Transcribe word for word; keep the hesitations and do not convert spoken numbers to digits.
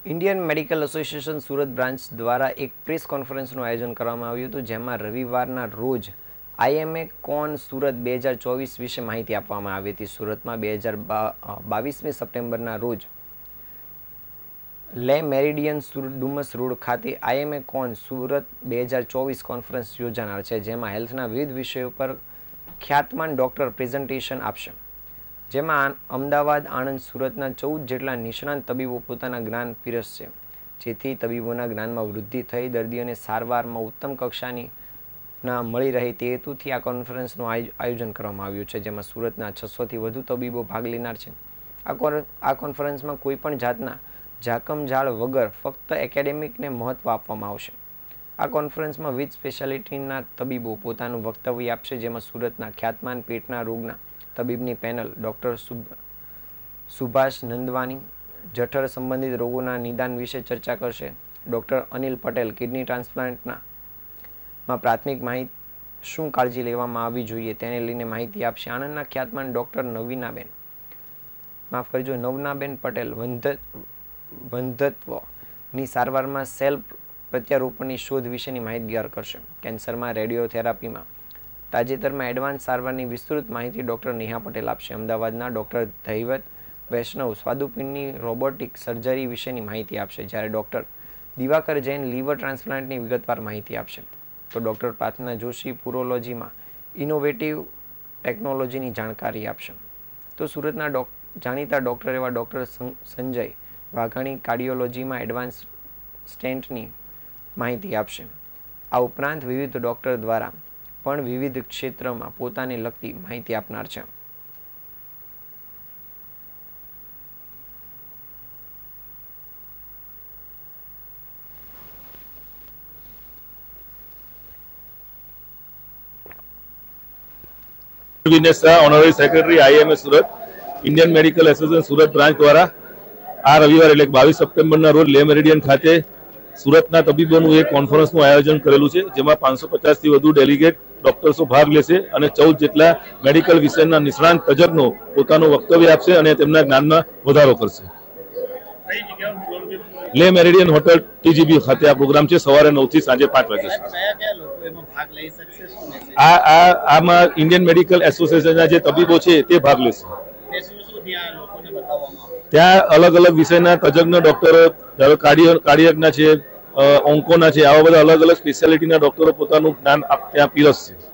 Indian medical association Surat branch દ્વારા એક press કોન્ફરન્સનું આયોજન કરવામાં આવ્યું હતું, જેમાં રવિવારના રોજ આઈએમએ કોન સુરત બે હજાર ચોવીસ વિશે માહિતી આપવામાં આવી હતી. સુરતમાં બે હજાર બાવીસમી સપ્ટેમ્બરના રોજ Le Meridien Surat Dumas road ખાતે આઈએમએ કોન સુરત બે હજાર ચોવીસ કોન્ફરન્સ યોજાનાર છે, જેમાં હેલ્થના વિવિધ વિષયો પર ખ્યાતમાન ડોક્ટર પ્રેઝન્ટેશન આપશે. જેમાં અમદાવાદ, આણંદ, સુરતના ચૌદ જેટલા નિષ્ણાંત તબીબો પોતાના જ્ઞાન પીરસશે, જેથી તબીબોના જ્ઞાનમાં વૃદ્ધિ થઈ દર્દીઓને સારવારમાં ઉત્તમ કક્ષાની ના મળી રહે તે હેતુથી આ કોન્ફરન્સનું આયોજન કરવામાં આવ્યું છે, જેમાં સુરતના છસોથી વધુ તબીબો ભાગ લેનાર છે. આ કોન્ફરન્સમાં કોઈ પણ જાતના ઝાકમઝાળ વગર ફક્ત એકેડેમિકને મહત્વ આપવામાં આવશે. આ કોન્ફરન્સમાં વિવિધ સ્પેશિયાલિટીના તબીબો પોતાનું વક્તવ્ય આપશે, જેમાં સુરતના ખ્યાતમાન પેટના રોગના તબીબની પેનલ ડૉક્ટર સુભાષ નંદવાની જઠર સંબંધિત રોગોના નિદાન વિશે ચર્ચા કરશે. ડૉક્ટર અનિલ પટેલ કિડની ટ્રાન્સપ્લાન્ટના માં પ્રાથમિક માહિતી શું કાળજી લેવામાં આવવી જોઈએ તેને લઈને માહિતી આપશે. આણંદના ખ્યાતમાન ડૉક્ટર નવીનાબેન માફ કરજો નવનાબેન પટેલ વંધ વંધત્વની સારવારમાં સેલ પ્રત્યારોપણની શોધ વિશેની માહિતગાર કરશે. કેન્સરમાં રેડિયોથેરાપીમાં તાજેતરમાં એડવાન્સ સારવારની વિસ્તૃત માહિતી ડૉક્ટર નેહા પટેલ આપશે. અમદાવાદના ડૉક્ટર દૈવત વૈષ્ણવ સ્વાદુપિંડની રોબોટિક સર્જરી વિશેની માહિતી આપશે, જ્યારે ડૉક્ટર દિવાકર જૈન લીવર ટ્રાન્સપ્લાન્ટની વિગતવાર માહિતી આપશે. તો ડૉક્ટર પ્રાર્થના જોશી પુરોલોજીમાં ઇનોવેટિવ ટેકનોલોજીની જાણકારી આપશે. તો સુરતના ડોક જાણીતા ડૉક્ટર એવા ડૉક્ટર સંજય વાઘાણી કાર્ડિયોલોજીમાં એડવાન્સ સ્ટેન્ટની માહિતી આપશે. આ ઉપરાંત વિવિધ ડૉક્ટર દ્વારા પણ વિવિધ ક્ષેત્રમાં પોતાને લગતી માહિતી આપનાર છે. Vinesh Shah, honorary secretary IMA Surat, Indian medical association Surat branch દ્વારા આ રવિવાર એટલે બાવીસ સપ્ટેમ્બરના રોજ લે મેરિડિયન ખાતે સુરતના તબીબોનું એક કોન્ફરન્સનું આયોજન કરેલું છે, જેમાં પાંચસો પચાસ થી વધુ ડેલિગેટ ડોક્ટર્સો ભાગ લેશે અને ચૌદ જેટલા મેડિકલ વિષયના નિષ્ણાંત તજજ્ઞો પોતાનું વક્તવ્ય આપશે અને તેમના જ્ઞાનમાં વધારો કરશે. લે મેરિડિયન હોટેલ ટીજીબી ખાતે આ પ્રોગ્રામ છે, સવારે નવ થી સાંજે પાંચ વાગ્યા સુધી. આ આ આમાં ઇન્ડિયન મેડિકલ એસોસિએશનના જે તબીબો છે તે ભાગ લેશે. ત્યાં અલગ અલગ વિષયના તજજ્ઞ ડોક્ટરો, કાર્ડિયો કાર્ડિયકના છે, ઓન્કોના છે, આવા બધા અલગ અલગ સ્પેશિયાલિટીના ડોક્ટરો પોતાનું જ્ઞાન ત્યાં પીરસશે.